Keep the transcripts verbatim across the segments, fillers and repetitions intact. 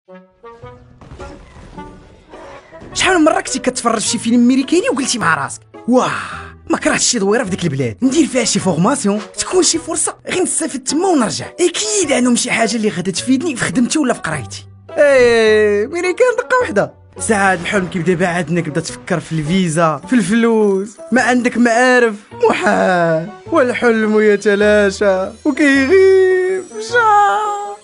شحال من مره كنتي كتفرج في شي فيلم امريكاني وقلتي مع راسك واه ما كرهتش شي دويره في ديك البلاد ندير فيها شي فورماسيون تكون شي فرصه غير نستافد تما ونرجع. اكيد عندهم شي حاجه اللي غادا تفيدني في خدمتي ولا في قرايتي. ايه امريكان دقه وحده. ساعات الحلم كيبدا بعد انك تبدا تفكر في الفيزا في الفلوس ما عندك معارف محال والحلم يتلاشى وكيغيب مشى.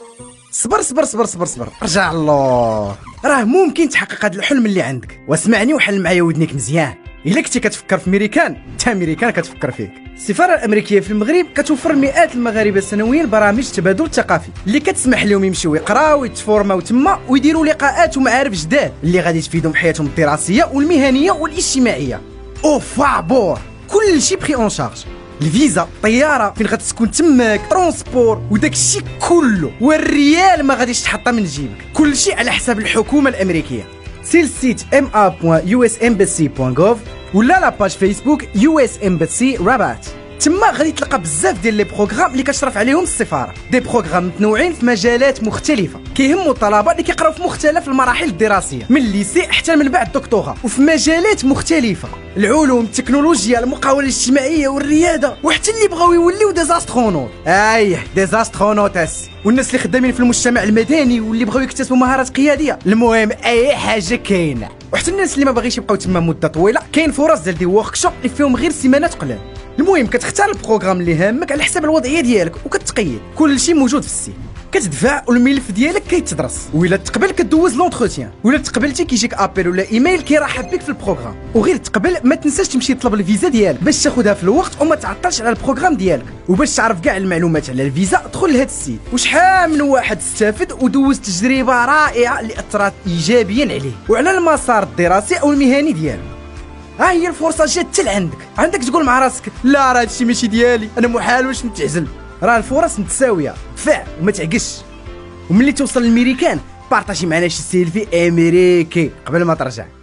صبر صبر صبر صبر صبر رجع الله راه ممكن تحقق هذا الحلم اللي عندك. واسمعني وحل معايا ودنيك مزيان. الا كنتي كتفكر في ميريكان حتى ميريكان كتفكر فيك. السفاره الامريكيه في المغرب كتوفر مئات المغاربه سنويا برامج تبادل ثقافي اللي كتسمح لهم يمشيو يقراو ويتفورماو تما ويديروا لقاءات ومعارف جداد اللي غادي تفيدهم حياتهم الدراسيه والمهنيه والاجتماعيه. او فابور كلشي بخي اون شارج. الفيزا الطياره فين غتسكن تماك ترونسبور وداك الشيء كله والريال ما غاديش تحطها من جيبك. كلشي على حساب الحكومه الامريكيه. سير السيت ام ا بوان يو اس امباسي بوان غوف ولا لاباج فيسبوك يو اس امباسي رابات. تما غادي تلقى بزاف ديال لي بروغرام اللي كتشرف عليهم السفاره. دي بروغرام متنوعين في مجالات مختلفه كيهموا الطلبه اللي كيقراو في مختلف المراحل الدراسيه من الليسي حتى من بعد الدكتوراه وفي مجالات مختلفه العلوم التكنولوجيا المقاوله الاجتماعيه والرياده وحتى اللي بغاو يوليو دي زاسترونوت. اييه دي زاسترونوتس والناس اللي خدامين في المجتمع المدني واللي بغاو يكتسبوا مهارات قياديه. المهم اي حاجه كاينه. وحتى الناس اللي ما باغيش يبقاو تما مده طويله كاين فرص ديال دي وركشوب اللي فيهم غير سيمانات قلال. المهم كتختار البروغرام اللي هامك على حساب الوضعيه ديالك وكتقيد. كلشي موجود في السيت. كتدفع والملف ديالك كيتدرس وإلا تقبل كدوز لونتروتيان وإلا تقبلتي كيجيك ابيل ولا ايميل كيرحب بك في البروغرام. وغير تقبل ما تنساش تمشي تطلب الفيزا ديالك باش تاخذها في الوقت وما تعطلش على البروغرام ديالك. وباش تعرف كاع المعلومات على الفيزا دخل لهذا السيت. وشحال من واحد استفد ودوز تجربه رائعه اللي اثرت ايجابيا عليه وعلى المسار الدراسي او المهني ديالو. ها هي الفرصه جات حتى لعندك. عندك تقول مع راسك لا راه هادشي ماشي ديالي انا محال واش نتعزل. راه الفرص متساويه فع وما تعقش. وملي توصل للميريكان بارطاجي معنا شي سيلفي امريكي قبل ما ترجع.